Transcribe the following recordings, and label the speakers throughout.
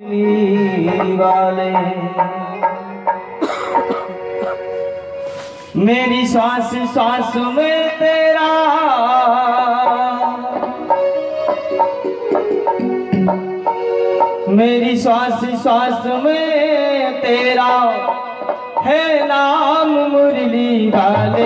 Speaker 1: वाले मेरी सांस सांस में तेरा, मेरी सांस सांस में तेरा है नाम मुरली वाले,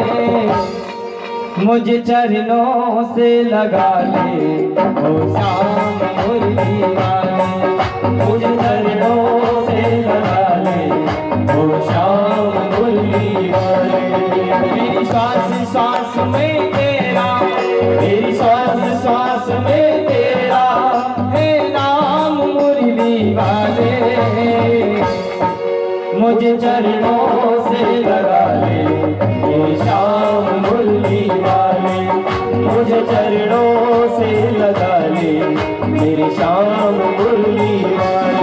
Speaker 1: मुझे चरणों से लगा ले ओ श्याम मुरली वाले, मुझे चरणों से लगा ले ओ श्याम मुरली वाले। मेरी सांस सांस में तेरा, मेरी सांस सांस में तेरा है नाम मुरली वाले, मुझे चरणों से लगा ले ओ श्याम मुरली वाले, मुझे चरणों से लगा ले मेरे श्याम मुरली वाले।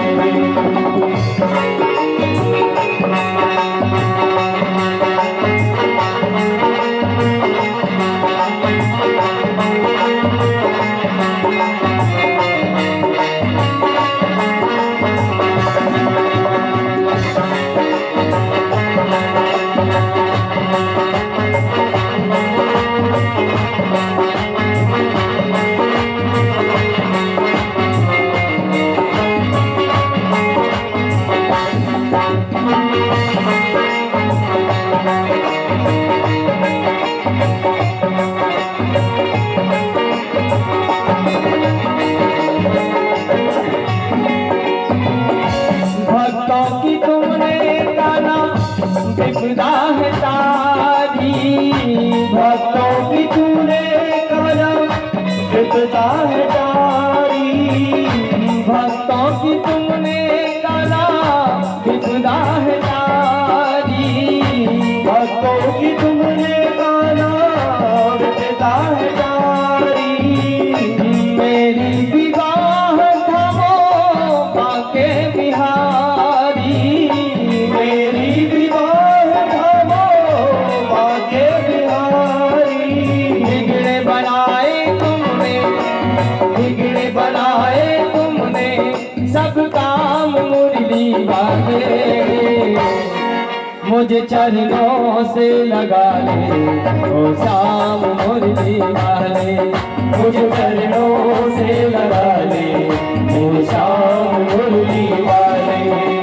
Speaker 1: विपदा है तारी, भक्तों की तूने करम विपदा है तारी, भक्तों की तुमने करम विपदा है तारी, भक्तों की तुमने करम विपदा है तारी। मेरी विवाह थमो बाके बिहारी, मेरी सब काम मुरली वाले, मुझे चरणों से लगा ले ओ श्याम मुरली वाले, मुझे चरणों से लगा ले ओ श्याम मुरली वाले।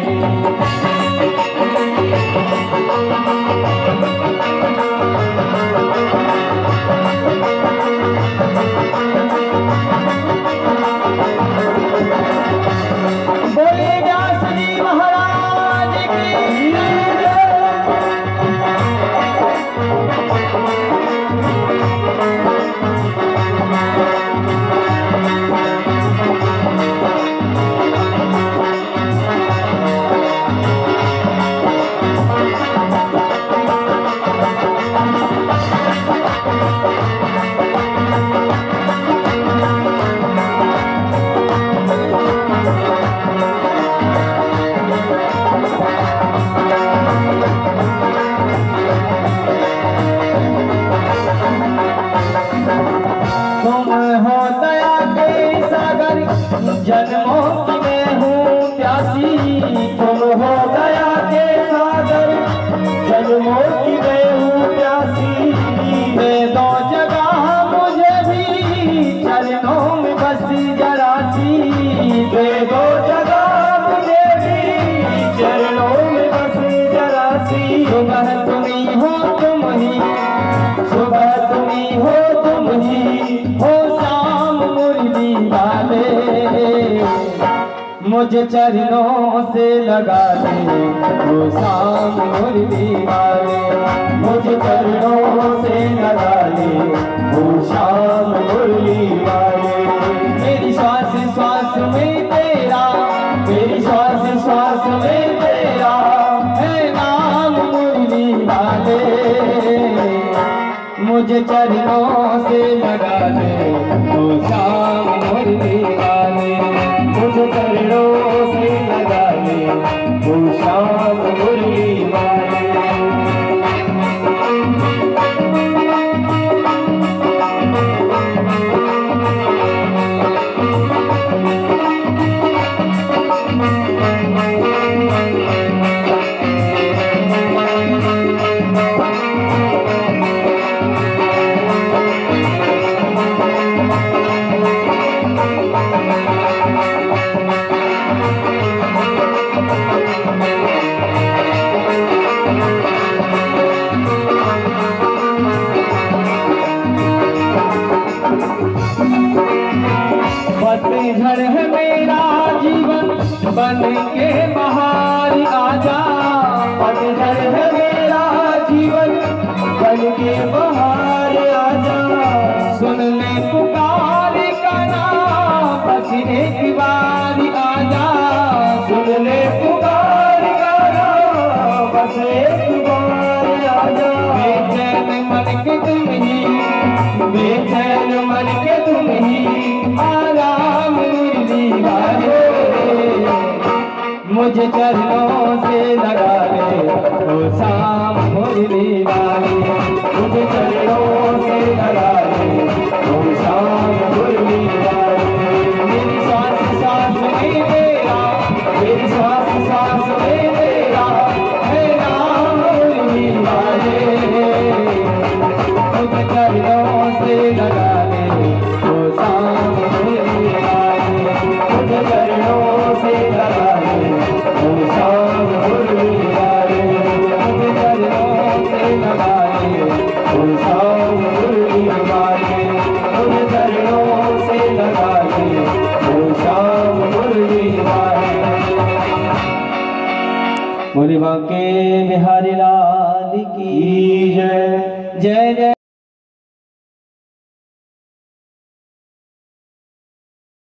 Speaker 1: जन्मों की मैं हूँ प्यासी, तुम हो दया के सागर, जन्मों की मैं हूँ प्यासी, मैं दो जगह मुझे भी चरणों में बस जरासी, मैं दो जगह मुझे भी चरणों में बस जरासी। सुबह तुम्ही हो तुम ही, सुबह तुम्ही हो तुम ही हो श्याम मुरली वाले, मुझे चरणों से लगा ले ओ श्याम मुरली वाले, मुझे चरणों से लगा ले ओ श्याम मुरली वाले। मेरी श्वास श्वास में तेरा, मेरी श्वास श्वास में तेरा है नाम मुरली वाले, मुझे चरणों से लगा ले ओ श्याम मुरली वाले, मुझे चरणों से लगा ले ओ श्याम मुरली वाले। पतझड़ है मेरा जीवन बन के बहार आजा, पतझड़ है मेरा जीवन बन के बहार आजा, सुन ले पुकार का नाम बस एक बार आजा, सुन ले पुकार का नाम बस एक बार आजा। बेचैन मन के तुम ही, बेचैन मन के तुम ही आराम मुरली वाले, मुझे चरणों से लगा ले तो शाम मुरली वाले, मुझे चरणों से लगा ले तो शाम मुरली वाले। मेरी सांस सांस में तेरा, मेरी सांस सांस में तेरा है नाम मुरली वाले, मुझे चरणों से लगा